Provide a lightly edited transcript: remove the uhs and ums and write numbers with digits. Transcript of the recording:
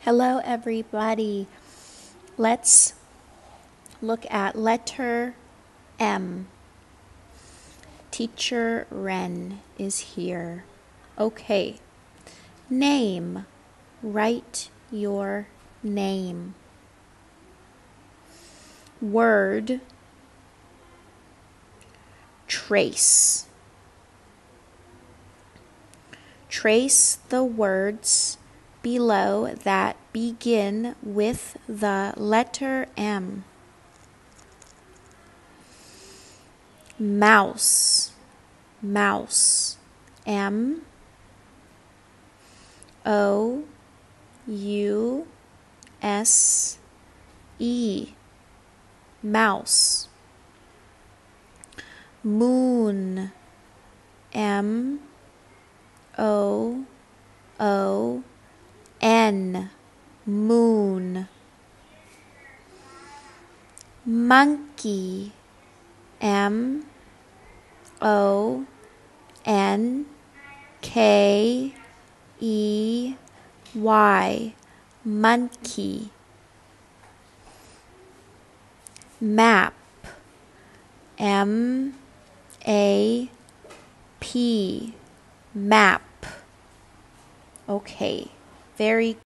Hello, everybody. Let's look at letter M. Teacher Ren is here. Okay. Name. Write your name. Word. Trace. Trace the words below that begin with the letter M. Mouse. Mouse. M O U S E. Mouse. Moon. M O O N. Moon. Monkey. M O N K E Y. Monkey. Map. M A P. Map. Okay, very